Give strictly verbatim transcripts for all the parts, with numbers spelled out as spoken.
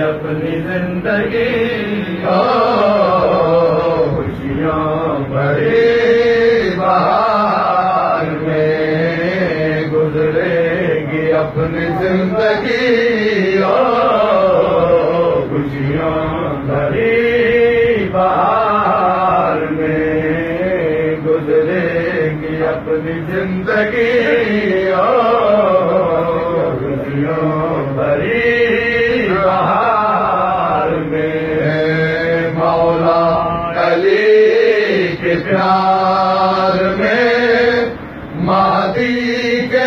اپنی زندگی خوشیاں بھری بہار میں گزرے گی اپنی زندگی خوشیاں بھری بہار میں گزرے گی اپنی زندگی خوشیاں بھری بہار میں مولا علی کے پیار میں مہدی کے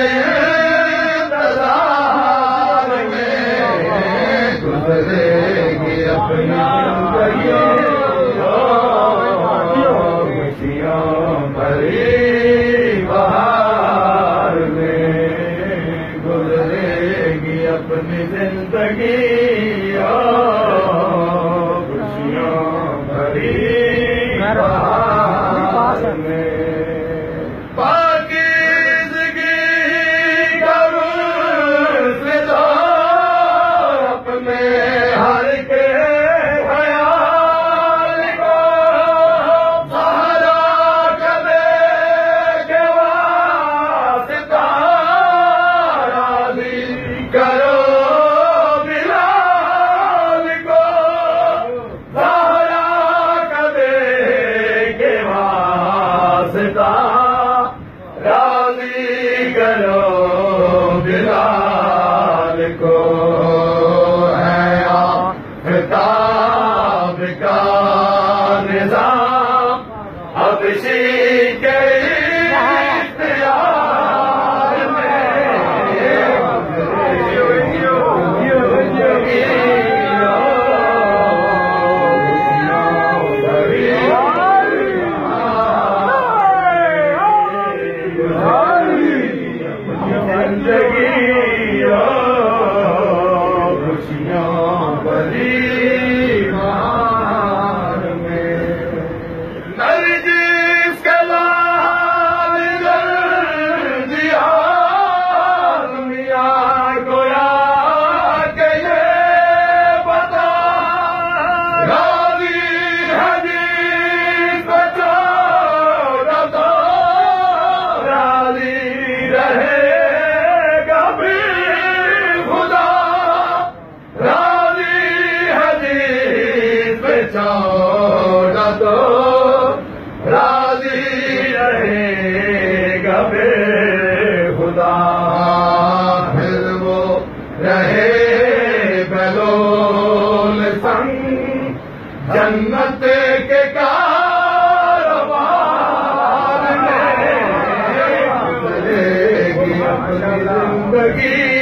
انتظار میں گزرے گی اپنی زندگی خوشیاں بھری بہار میں گزرے گی اپنی زندگی خوشیاں بھری بہار میں پاکیزگی کروں سے تو اپنے ہر کے خیال کو سہارا کبے کے واسطہ راضی کرو راضی کرو بلال کو ہے آفتاب کا نظام حبشی کے اختیار میں خوشیاں بھری بہار میں نرگس کے لال جل دیا دنیا کو یا کہ یہ بتا راضی ہے جس کو چھوڑ دو راضی رہے چھوڑ دو راضی رہے گا بے خدا پھر وہ رہے بلول سنگ جنت کے کاروبار میں گزرے گی اپنی زندگی